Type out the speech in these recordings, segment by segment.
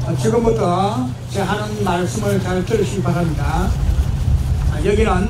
지금부터 제가 하는 말씀을 잘 들으시기 바랍니다. 여기는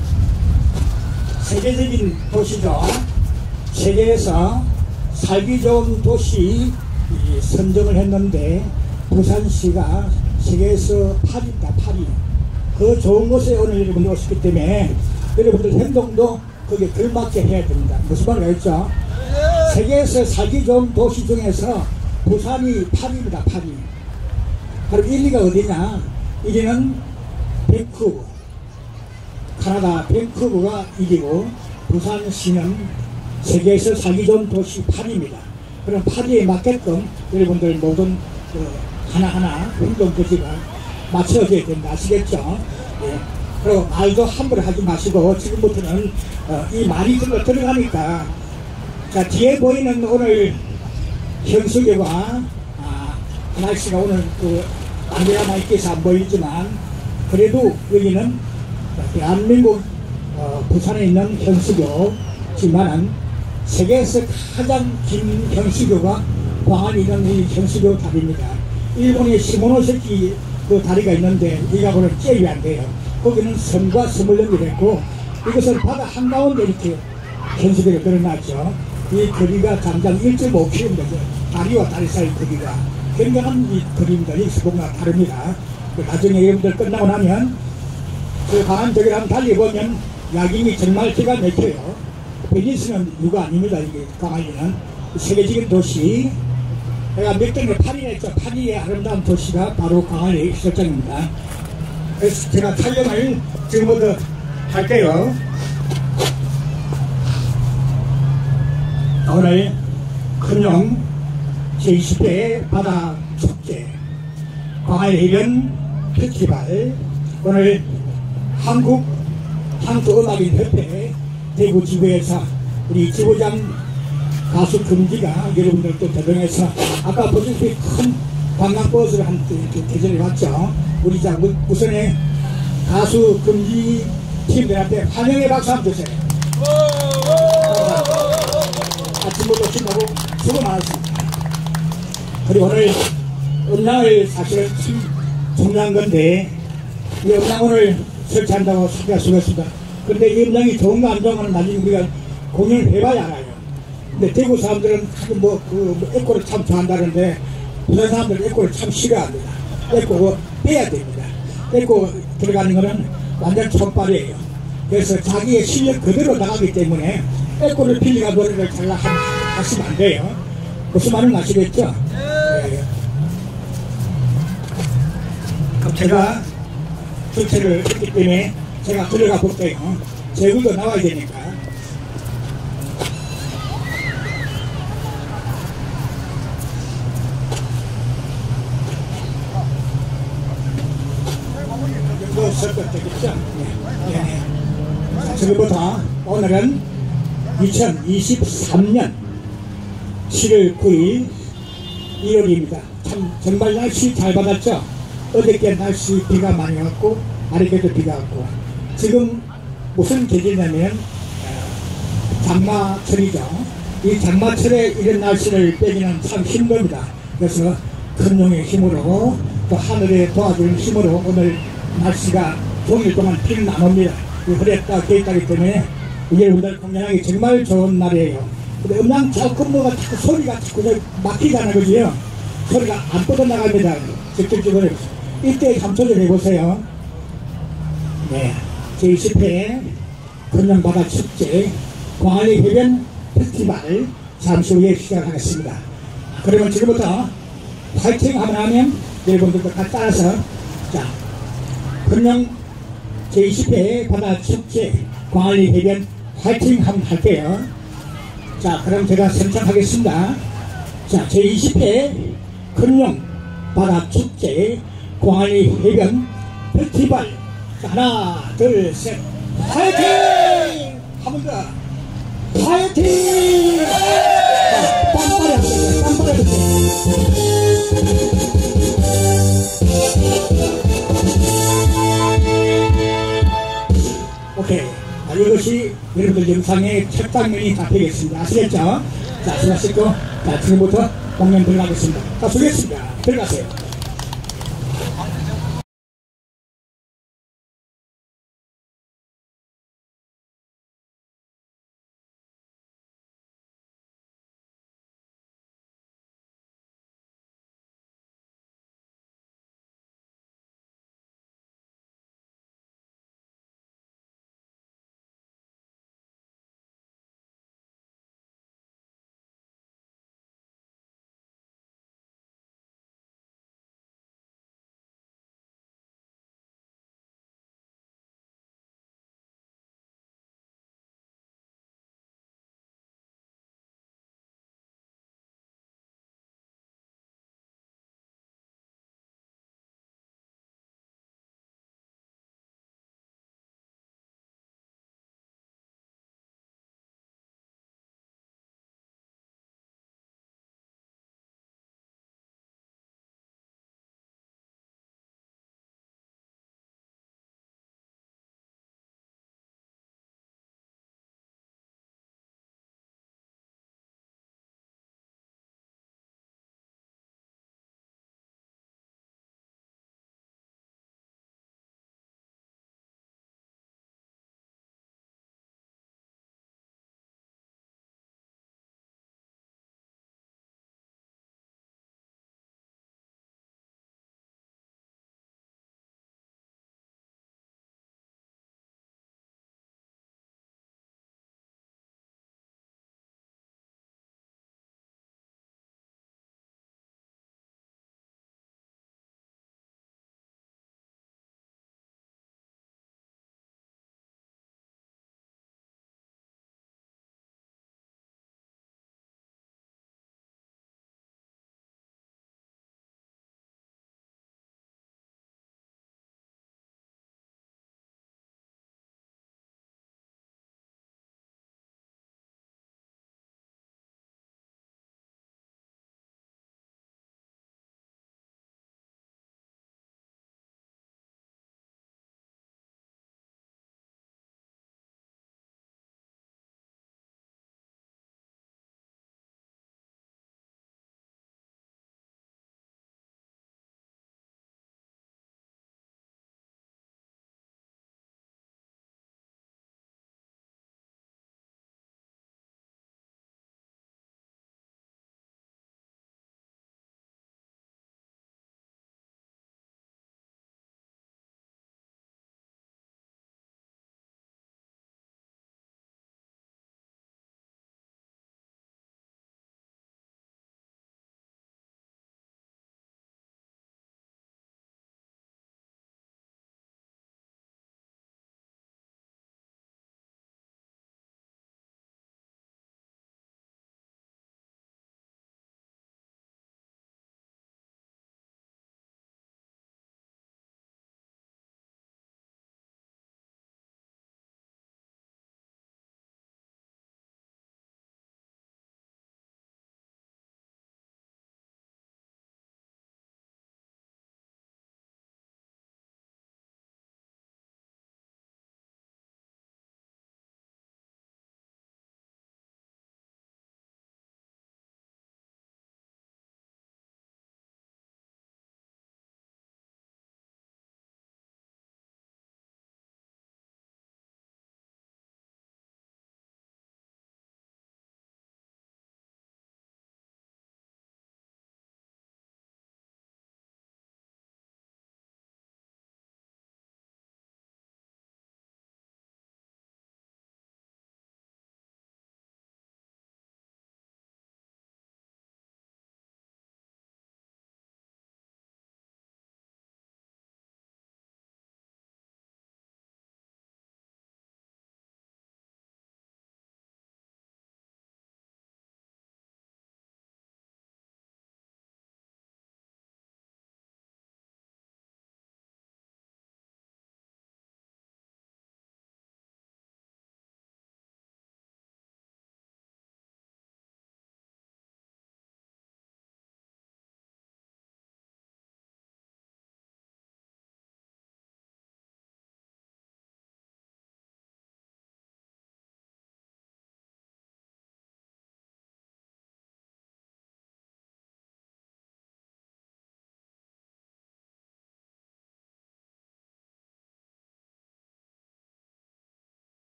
세계적인 도시죠. 세계에서 살기 좋은 도시 선정을 했는데 부산시가 세계에서 8위입니다. 8위. 그 좋은 곳에 오늘 여러분들 오셨기 때문에 여러분들 행동도 거기에 걸맞게 해야 됩니다. 무슨 말을 했죠? 세계에서 살기 좋은 도시 중에서 부산이 8위입니다. 8위. 그럼 1위가 어디냐? 1위는 밴쿠버. 카나다 밴쿠버가 1위고 부산시는 세계에서 살기 좋은 도시 8위입니다. 그럼 8위에 맞게끔 여러분들 모든 하나하나 행동거지가 맞춰져야 된다. 아시겠죠? 예. 그리고 말도 함부로 하지 마시고 지금부터는 이 말이 들어가니까 자, 뒤에 보이는 오늘 현수교가 날씨가 오늘 안개가 많이 끼서 안 보이지만 그래도 여기는 대한민국 부산에 있는 현수교지만은 세계에서 가장 긴 현수교가 광안에 있는 이 현수교 다리입니다. 일본의 시모노세키 그 다리가 있는데 이가고는 제일 안 돼요. 거기는 섬과 섬을 연결했고 이것은 바다 한가운데 이렇게 현수교가 드러났죠. 이 거리가 장장 1.5km, 다리와 다리 사이 거리가 굉장한 이 거리입니다. 이 수봉과 다릅니다. 나중에 여러분들 끝나고 나면 그 강한 저기를 한번 달려보면 야경이 정말 기가 막혀요. 베니스는 유가 아닙니다. 이게 광안리는 세계적인 도시. 내가 몇 등에 8위에 했죠. 8위의 아름다운 도시가 바로 광안리 해수욕장입니다. 그래서 제가 촬영을 지금부터 할게요. 오늘 금용 제20회 바다 축제 광안리 해변 페스티벌 오늘 한국 향토음악인 협회 대구 지부에서 우리 지부장 가수 금지가 여러분들 또 대동해서 아까 보시다시피 큰 관광버스를 한 대전에 왔죠. 우리 자 우선에 가수 금지 팀들한테 환영의 박수 한번 주세요. 아침부터 신나고 수고 많았습니다. 그리고 오늘 음량을 사실은 참 중요한 건데 이 음량 오늘 설치한다고 소개할 수가 있습니다. 근데 이 음량이 좋은가 안 좋은가는 나중에 우리가 공연을 해봐야 알아요. 근데 대구 사람들은 에코를 참 좋아한다는데 부산 사람들은 에코를 참 싫어합니다. 에코 빼야 됩니다. 에코 들어가는 거는 완전 촌발이에요. 그래서 자기의 실력 그대로 나가기 때문에 에코를 빌리가 노래를 잘 하시면 안 돼요. 무슨 말은 아시겠죠? 네. 그럼 제가 주체를 했기 때문에 제가 들어가 볼게요. 제 얼굴도 나와야 되니까. 이거 설득 되겠죠? 네. 자, 지금부터 오늘은 2023년 7월 9일 일요일입니다. 참 정말 날씨 잘 받았죠? 어저께 날씨 비가 많이 왔고 아래께도 비가 왔고 지금 무슨 계절이냐면 장마철이죠. 이 장마철에 이런 날씨를 빼기는 참 힘듭니다. 그래서 큰 용의 힘으로 또 하늘에 도와주는 힘으로 오늘 날씨가 종일 동안 비는 안 옵니다. 흐렸다 개있다기 때문에 여러분들 공연하기 정말 좋은 날이에요. 근데 음량 조금뭐가 자꾸 소리가 자꾸 막히잖아요. 그지요? 소리가 안 뻗어나갑니다. 적극적으로 이때 참조를 해보세요. 네, 제20회 금영바다 축제 광안리 해변 페스티벌 잠시 후에 시작하겠습니다. 그러면 지금부터 파이팅 한번 하면 여러분들도 같이 따라서 자 금영 제20회 바다 축제 광안리 해변 파이팅 한번 할게요. 자 그럼 제가 선창하겠습니다. 자 제20회 금영 바다 축제 광안리 해변 페스티벌 하나 둘 셋 파이팅! 한 번 더 파이팅! 자 땀빨리 하세요. 땀빨리 하세요. 오케이. 이것이 여러분들 영상의 첫 장면이 다 되겠습니다. 아시겠죠? 자 수고하셨고 자 지금부터 공연 들어가겠습니다. 자 수고했습니다. 들어가세요.